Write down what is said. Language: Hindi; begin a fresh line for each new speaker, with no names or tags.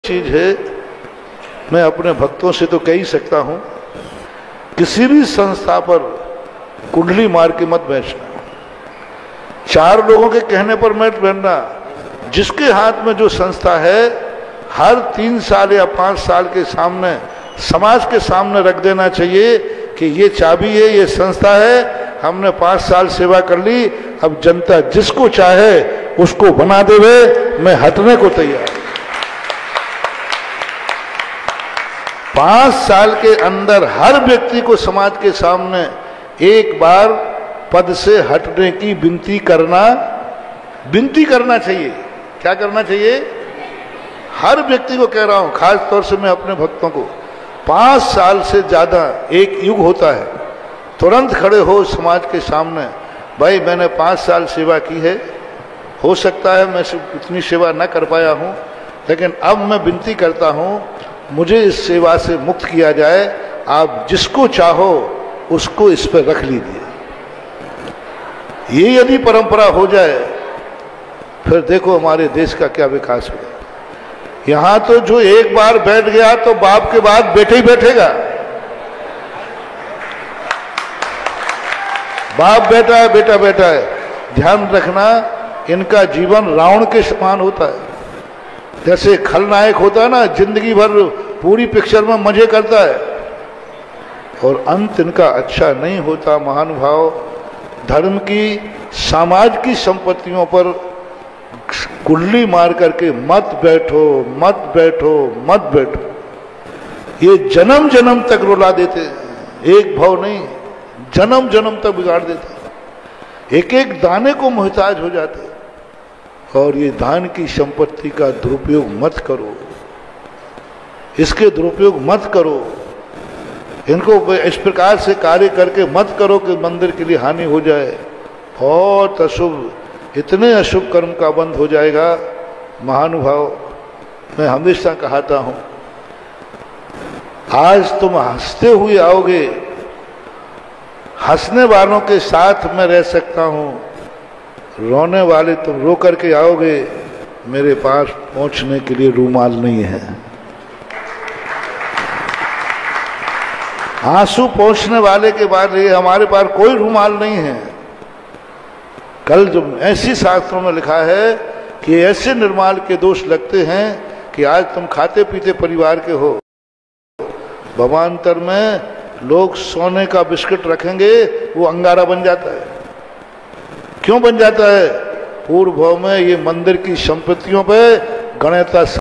चीज है, मैं अपने भक्तों से तो कह ही सकता हूं, किसी भी संस्था पर कुंडली मार के मत बैठना, चार लोगों के कहने पर मत बैठना। जिसके हाथ में जो संस्था है हर 3 साल या 5 साल के सामने समाज के सामने रख देना चाहिए कि ये चाबी है, ये संस्था है, हमने 5 साल सेवा कर ली, अब जनता जिसको चाहे उसको बना देवे, मैं हटने को तैयार। 5 साल के अंदर हर व्यक्ति को समाज के सामने एक बार पद से हटने की विनती करना चाहिए। क्या करना चाहिए? हर व्यक्ति को कह रहा हूं, खास तौर से मैं अपने भक्तों को, 5 साल से ज्यादा एक युग होता है, तुरंत खड़े हो समाज के सामने, भाई मैंने 5 साल सेवा की है, हो सकता है मैं इतनी सेवा न कर पाया हूं, लेकिन अब मैं विनती करता हूं मुझे इस सेवा से मुक्त किया जाए, आप जिसको चाहो उसको इस पर रख लीजिए। ये यदि परंपरा हो जाए फिर देखो हमारे देश का क्या विकास होगा। यहां तो जो एक बार बैठ गया तो बाप के बाद बेटे ही बैठेगा। बाप बैठा है, बेटा बैठा है, ध्यान रखना इनका जीवन रावण के समान होता है। जैसे खलनायक होता है ना, जिंदगी भर पूरी पिक्चर में मजे करता है और अंत इनका अच्छा नहीं होता। महानुभाव, धर्म की, समाज की संपत्तियों पर कुंडली मार करके मत बैठो, मत बैठो, मत बैठो। ये जन्म जन्म तक रुला देते, एक भाव नहीं, जन्म जन्म तक बिगाड़ देते, एक एक दाने को मोहताज हो जाते। और ये दान की संपत्ति का दुरुपयोग मत करो, इसके दुरुपयोग मत करो, इनको इस प्रकार से कार्य करके मत करो कि मंदिर के लिए हानि हो जाए। बहुत अशुभ, इतने अशुभ कर्म का बंद हो जाएगा। महानुभाव, मैं हमेशा कहता हूं, आज तुम हंसते हुए आओगे, हंसने वालों के साथ मैं रह सकता हूं, रोने वाले तुम रो करके आओगे, मेरे पास पहुंचने के लिए रूमाल नहीं है। आंसू पहुंचने वाले के बाद ये हमारे पास कोई रूमाल नहीं है। कल जो ऐसी शास्त्रों में लिखा है कि ऐसे निर्माल के दोष लगते हैं कि आज तुम खाते पीते परिवार के हो, भवांतर में लोग सोने का बिस्किट रखेंगे वो अंगारा बन जाता है। क्यों बन जाता है? पूर्व भाव में ये मंदिर की संपत्तियों पे गणेशता